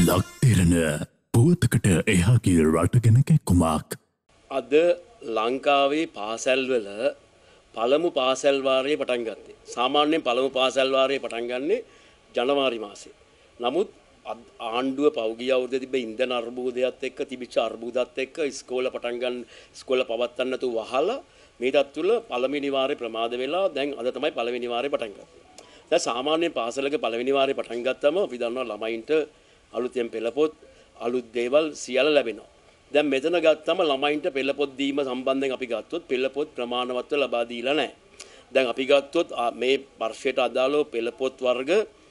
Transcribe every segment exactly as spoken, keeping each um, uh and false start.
ලක් දෙරන පුවතකට එහාගේ රටගෙන කැක්කුමක්. අද ලංකාවේ පාසැල්වල පළමු පාසැල් වාරයේ පටන් ගත්තේ. සාමාන්‍යයෙන් පළමු පාසැල් වාරයේ පටන් ගන්නේ ජනවාරි මාසේ. නමුත් ආණ්ඩුව පෞගිය අවුරුද්දේ තිබ්බ ඉන්ධන අර්බුදයත් එක්ක තිබිච්ච අර්බුදත් එක්ක ඉස්කෝල පටන් ගන්න ඉස්කෝල පවත්වන්න නැතුව වහලා මේ තත්තුල පළවෙනි වාරේ ප්‍රමාද වෙලා දැන් අද තමයි පළවෙනි වාරේ පටන් ගත්තේ. දැන් සාමාන්‍යයෙන් පාසලක පළවෙනි වාරේ පටන් ගත්තම අපි දන්නවා ළමයින්ට අලුතෙන් පෙළපොත් අලුත් දේවල් සියල්ල ලැබෙනවා. දැන් මෙතන ගත්තම ළමයින්ට පෙළපොත් දීම සම්බන්ධයෙන් අපි ගත්තොත් පෙළපොත් ප්‍රමාණවත්ව ලබා දීලා නැහැ. දැන් අපි ගත්තොත් මේ වර්ෂයට අදාළව පෙළපොත් වර්ග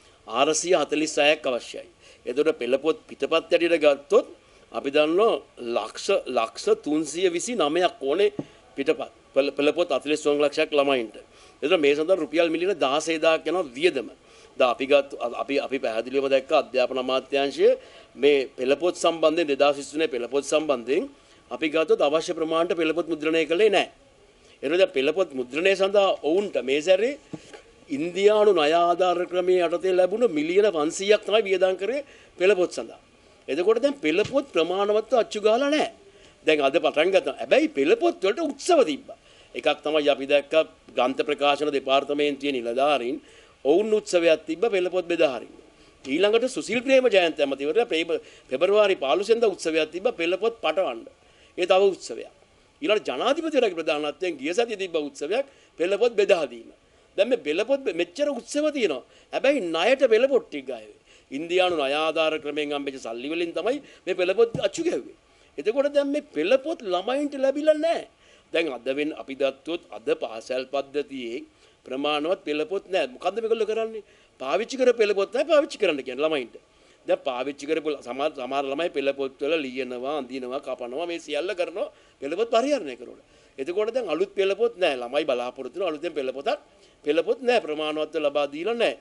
ආරසිය හතළිස් හයක් අවශ්‍යයි. එතකොට පෙළපොත් පිටපත් ඇටියට ගත්තොත් අපි දන්නවා ලක්ෂ ලක්ෂ තුන්සිය විසි නවයක් ඕනේ පිටපත්. පෙළපොත් හතළිස් ලක්ෂයක් ළමයින්ට. එතකොට මේ සඳහා රුපියල් මිලියන දහසය හදාරක් යනවා වියදම. දැන් අපි ගත්ත අපි අපි පැහැදිලිවම දැක්ක අධ්‍යාපන අමාත්‍යාංශය මේ පෙළපොත් සම්බන්ධයෙන් දෙදාස් විසි තුනේ පෙළපොත් සම්බන්ධයෙන් අපි ගත්තොත් අවශ්‍ය ප්‍රමාණයට පෙළපොත් මුද්‍රණය කළේ නැහැ. එතකොට දැන් පෙළපොත් මුද්‍රණය සඳහා ඔවුන්ට මේ සැරේ ඉන්දියානු ණය ආධාර ක්‍රමයේ යටතේ ලැබුණ මිලියන පන්සීයක් තමයි වියදම් කරේ පෙළපොත් සඳහා. එතකොට දැන් පෙළපොත් ප්‍රමාණවත්ව අච්චු ගහලා නැහැ. දැන් අද පටන් ගත්තා. හැබැයි පෙළපොත් වලට උත්සව තිබ්බා. එකක් තමයි අපි දැක්ක ග්‍රන්ථ ප්‍රකාශන දෙපාර්තමේන්තුවේ නිලධාරීන් ඔවුන් උත්සවයක් තිබ්බ පෙළපොත් බෙදා හරින්න. ඊළඟට සුසිල් ප්‍රේම ජයන්ත ඇමතිවරයා පෙබරවාරි පහළොස් වෙනිදා උත්සවයක් තිබ්බ පෙළපොත් පටවන්න. ඒ තව උත්සවයක්. ඊළඟට ජනාධිපතිවරයාගේ ප්‍රධානත්වයෙන් ගිය සතියේ තිබ්බ උත්සවයක් පෙළපොත් බෙදා දීම. දැන් මේ පෙළපොත් මෙච්චර උත්සව තියෙනවා. හැබැයි ණයට පෙළපොත් ටික ගාවේ. ඉන්දියානු ණය ආධාර ක්‍රමයෙන් හම්බෙච්ච සල්ලි වලින් තමයි මේ පෙළපොත් අච්චු ගැහුවේ. එතකොට දැන් මේ පෙළපොත් ළමයින්ට ලැබිලා නැහැ. දැන් අද වෙන අපි දත්තොත් අද පාසල් පද්ධතියේ ප්‍රමාණවත් පෙළපොත් නැහැ. මොකද්ද මේගොල්ලෝ කරන්නේ? පාවිච්චි කර පෙළපොත් නැහැ පාවිච්චි කරන්න කියන්නේ ළමයින්ට. දැන් පාවිච්චි කරපු සමහර සමහර ළමයි පෙළපොත් වල ලියනවා, අඳිනවා, කපනවා මේ සියල්ල කරනවා පෙළපොත් පරිහරණය කරනවා. එතකොට දැන් අලුත් පෙළපොත් නැහැ. ළමයි බලාපොරොත්තු වෙන අලුතෙන් පෙළපොතක් පෙළපොත් නැහැ ප්‍රමාණවත්ව ලබා දීලා නැහැ.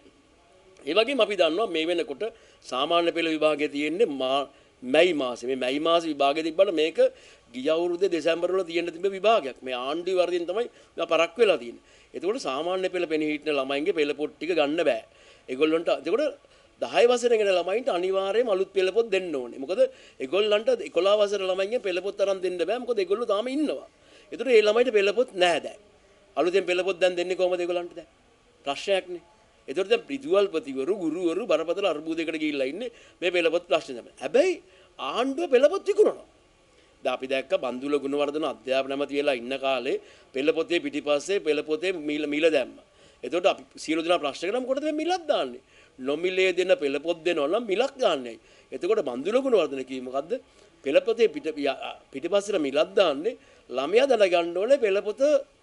ඒ වගේම අපි දන්නවා මේ වෙනකොට සාමාන්‍ය පෙළ විභාගයේ තියෙන්නේ මැයි මාසේ. මේ මැයි මාසේ විභාගයේ තිබ්බට මේක ගිය අවුරුද්දේ දෙසැම්බර් වල තියෙන තිබ්බ විභාගයක්. මේ ආණ්ඩුවේ වර්ධින් තමයි පරක් වෙලා තියෙන්නේ. එතකොට සාමාන්‍ය පෙළ පෙනී හිටින ළමයින්ගේ පෙළපොත් ටික ගන්න බෑ. ඒගොල්ලන්ට එතකොට දහය වසරේ ඉගෙන ළමයින්ට අනිවාර්යයෙන්ම අලුත් පෙළපොත් දෙන්න ඕනේ. මොකද ඒගොල්ලන්ට එකොළහ වසර ළමයින්ගේ පෙළපොත් අරන් දෙන්න බෑ. මොකද ඒගොල්ලෝ තාම ඉන්නවා. එතකොට ඒ ළමයිට පෙළපොත් නැහැ දැන්. අලුතෙන් පෙළපොත් දැන් දෙන්නේ කොහමද ඒගොල්ලන්ට දැන්? ප්‍රශ්නයක්නේ. එතකොට දැන් විදුහල්පතිවරු ගුරුවරු බරපතල අර්බුදයකට ගිහිල්ලා ඉන්නේ මේ පෙළපොත් ප්‍රශ්නේ තමයි. හැබැයි ආණ්ඩුව පෙළපොත් විකුණනවා. දැන් අපි දැක්ක බන්දුල ගුණවර්ධන අධ්‍යාපන ඇමති වෙලා ඉන්න කාලේ පෙළපොතේ පිටිපස්සේ පෙළපොතේ මිල මිල දැම්මා. එතකොට අපි සියලු දෙනා ප්‍රශ්න කරා මොකටද මේ මිලක් දාන්නේ? නොමිලේ දෙන පෙළපොත් දෙනවා නම් මිලක් දාන්නේ. එතකොට බන්දුල ගුණවර්ධන කිව්වේ මොකද්ද? පෙළපොතේ පිට පිටිපස්සට මිලක් දාන්නේ ළමයා දැනගන්න ඕනේ පෙළපොත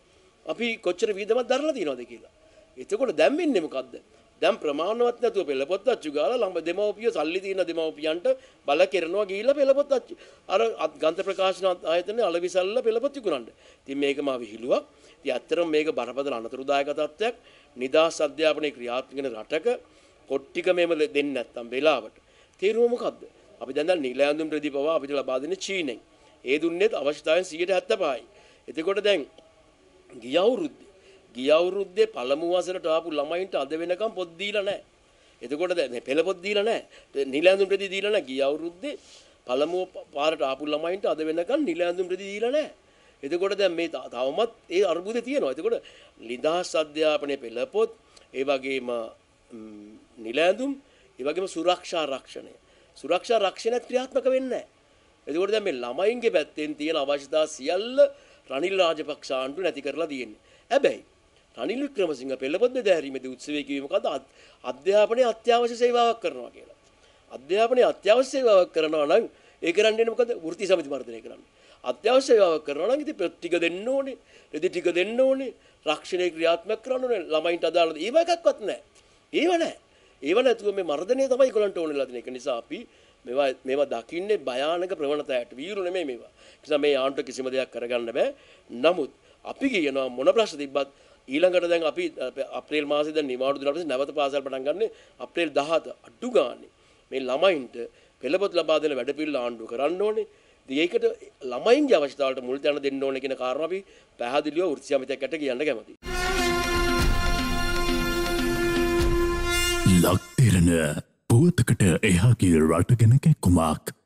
අපි කොච්චර වියදමක් දරලා තියෙනවද කියලා. එතකොට දැන් වෙන්නේ මොකද්ද? දැන් ප්‍රමාණවත් නැතුව පෙළපොත් අච්චු ගාලා ළම දෙමව්පිය සල්ලි තියෙන දෙමව්පියන්ට බල කරනවා ගිහිල්ලා පෙළපොත් අච්චු අර ග්‍රන්ථ ප්‍රකාශන ආයතනයේ අලවිසල්ල පෙළපොත් විකුණන්න. ඉතින් මේක මා විහිළුවක්. ඉතින් ඇත්තටම මේක බරපතල අනතුරුදායක තත්ත්වයක්. නිදාස් අධ්‍යාපනයේ ක්‍රියාත්මක වෙන රටක කොට්ටික මේම දෙන්නේ නැත්තම් වෙලාවට. තේරුම මොකද්ද? අපි දැන් දැන් නිල ඇඳුම් ප්‍රතිපවා අපිට ලබා දෙන්නේ චීනෙන්. ඒ දුන්නේ අවශ්‍යතාවයෙන් සියයට හැත්තපහයි. එතකොට දැන් ගිය අවුරුද්දේ ගිය අවුරුද්දේ පළමු වසරට ආපු ළමයින්ට අද වෙනකම් පොත් දීලා නැහැ. එතකොට දැන් මේ පෙළපොත් දීලා නැහැ. නිල ඇඳුම් ප්‍රති දීලා නැහැ. ගිය අවුරුද්දේ පළමු පාරට ආපු ළමයින්ට අද වෙනකම් නිල ඇඳුම් ප්‍රති දීලා නැහැ. එතකොට දැන් මේ තවමත් ඒ අර්බුදේ තියෙනවා. එතකොට නිදහස් අධ්‍යාපනයේ පෙළපොත්, ඒ වගේම නිල ඇඳුම්, ඒ වගේම සුරක්ෂා රක්ෂණය. සුරක්ෂා රක්ෂණයත් ක්‍රියාත්මක වෙන්නේ නැහැ. එතකොට දැන් මේ ළමයින්ගේ පැත්තෙන් තියෙන අවශ්‍යතා සියල්ල රනිල් රාජපක්ෂ ආණ්ඩුව නැති කරලා තියෙන්නේ. හැබැයි රනිල් වික්‍රමසිංහ පෙළපොත් බෙදාරීමේදී උත්සවයේ කිව්වේ මොකද්ද? අධ්‍යාපනයේ අත්‍යවශ්‍ය සේවාවක් කරනවා කියලා. අධ්‍යාපනයේ අත්‍යවශ්‍ය සේවාවක් කරනවා නම් ඒ කරන්නේ මොකද? වෘත්ති සමිති වර්ධනය කරන්න. අත්‍යවශ්‍ය සේවාවක් කරනවා නම් ඉතින් පෙත් ටික දෙන්න ඕනේ, රෙදි ටික දෙන්න ඕනේ, රක්ෂණය ක්‍රියාත්මක කරන්න ඕනේ, ළමයින්ට අදාළ ඒව එකක්වත් නැහැ. ඒව නැහැ. ඒව නැතුව මේ මර්ධනය තමයි ඒගොල්ලන්ට ඕනෙලා තියෙන එක නිසා අපි මේවා මේවා දකින්නේ භයානක ප්‍රවණතාවයට. වීරු නෙමෙයි මේවා. ඒ නිසා මේ ආණ්ඩුව කිසිම දෙයක් කරගන්න බෑ. නමුත් අපි කියනවා මොන ප්‍රශ්න තිබ්බත් ඊළඟට දැන් අපි අප්‍රේල් මාසේ දැන් නිවාඩු දිනවල නැවත පාසල් පටන් ගන්න අප්‍රේල් දහත අඩු ගානේ මේ ළමයින්ට පෙළපොත් ලබා දෙන වැඩපිළිවෙල ආණ්ඩුව කරන්න ඕනේ. ඉතින් ඒකට ළමයින්ගේ අවශ්‍යතාවලට මුල් තැන දෙන්න ඕනේ කියන කාරණා අපි පැහැදිලිව වෘත්ති සමිතියකට කියන්න කැමතියි. ලක් දෙරන පුවතකට එහාගේ රට ගැන කැක්කුමක්.